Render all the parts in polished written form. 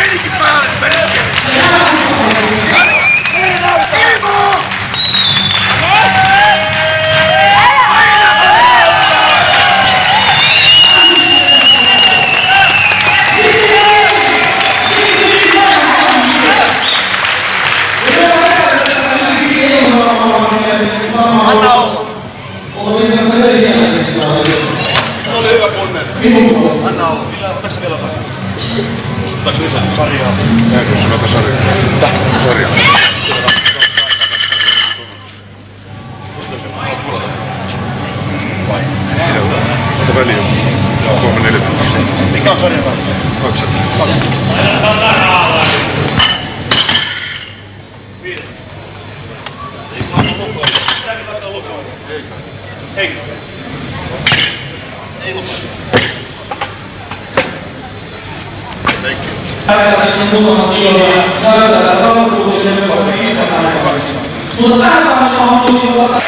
menikin päälle, perkele! Anna olla. Se oli hyvä kunnen. Anna olla. Otatko sä vielä jotain? Otatko lisää? Sarjaa. Jääkö se vaikka sarjaa? Mitä? Sarjaa. Vai? Ota väliä. 3-4. Mikä on sarja? 200. Ei. Ei lupaa. Sitten muutaman kiloja käytetään talouskulkuisen sportin kiittämään aikavaksi. Mutta tähän päivänä mahdollisuus ottaa...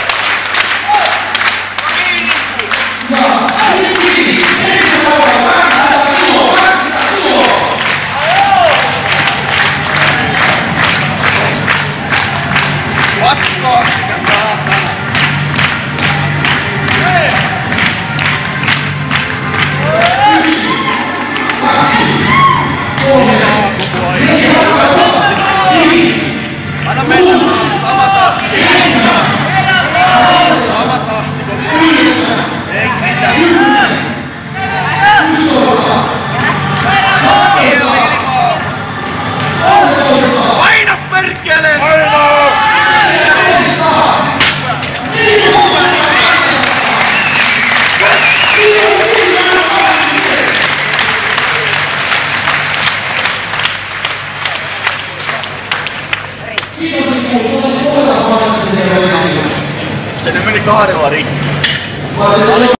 Vatkaa sitä saatana! Anna mennä! Sama tahti! Sama tahti! Ei mitään! Paina perkele! Painaa! Se meni 2 rikki.